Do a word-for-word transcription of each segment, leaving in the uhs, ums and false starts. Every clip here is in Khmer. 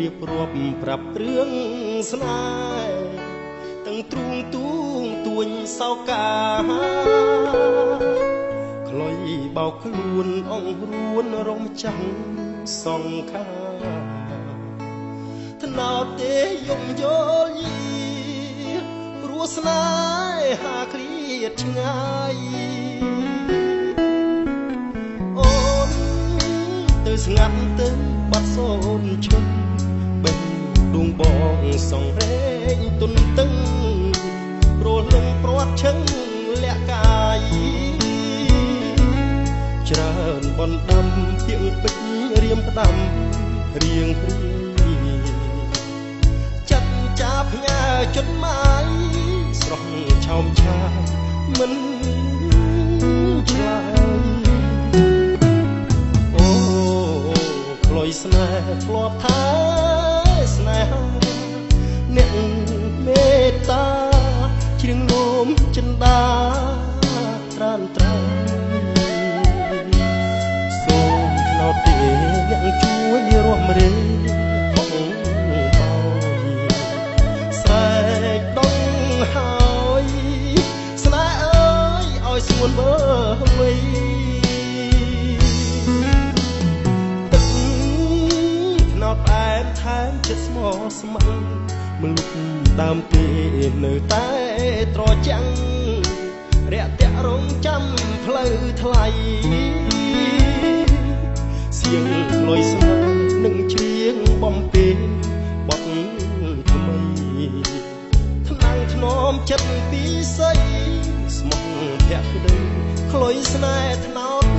រៀបរាប់ប្រាប់រឿងស្នេហ៍ទាំងទ្រូងទូងទួញសោកាខ្លុយបោកខ្លួនអងរួនរំចាំងសង្ខាថ្នោតទេយំយល់យីព្រោះស្នេហាគ្រៀតឆ្ងាយអូនទៅស្ងាត់ទៅបាត់សូនឈុំបេះដួងបងសងរែងទុនតឹងព្រោះលំព្រាត់ឈឹងលាក់កាយច្រើនបណ្ដាំទៀងពេជ្ររៀមផ្ដាំរៀងព្រីចាត់ចាប់ផ្ញើចុតម៉ាយស្រស់ឆោមឆាយមិនឆ្លើយអូខ្លុយស្នេហ៍ធ្លាប់ថាស្នេហាអ្នកមេត្តាជ្រៀងនោមចិន្តាត្រានត្រាសូមថ្នោតទេអ្នកជួយរស់មរេបងបោយស្រែកដងហើយស្នេហ៍អើយឲ្យស្ងួនវើវៃទឹកថ្នោតផ្អែមថែមចិត្តស្មោះស្ម័គ្រមលុបដើមទេនៅតែត្រចាំងរាក់ទាក់រងចាំផ្លូវថ្លៃសៀងលុយស្នេហ៍នឹងជ្រៀងបំពេញបត់ថ្មីថ្នាំងធ្នមចិត្តពីស័យស្មោះភក្តីខ្លុយស្នេហ៍ថ្នោត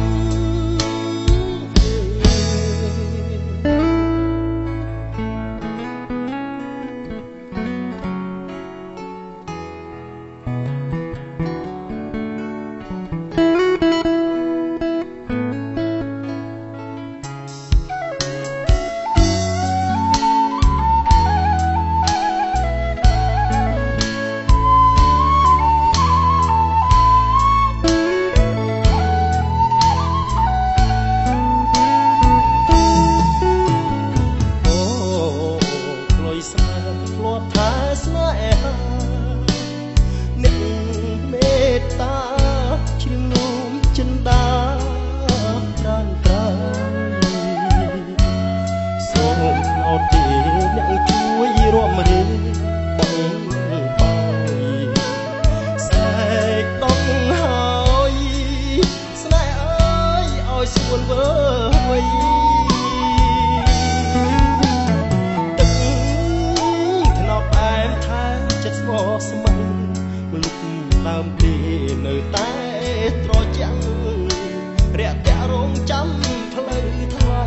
ដើមទេនៅតែត្រចាំងរាក់ទាក់រងចាំផ្លូវថ្លៃ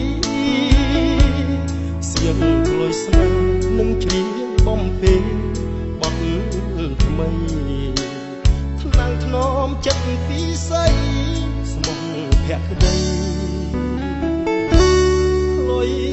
សៀងក្លុយស្នេហ៍នឹងជ្រៀងបំពេញបត់ថ្មីថ្នាំងធ្នមចិត្តពីស័យស្មោះភក្តីក្លុយ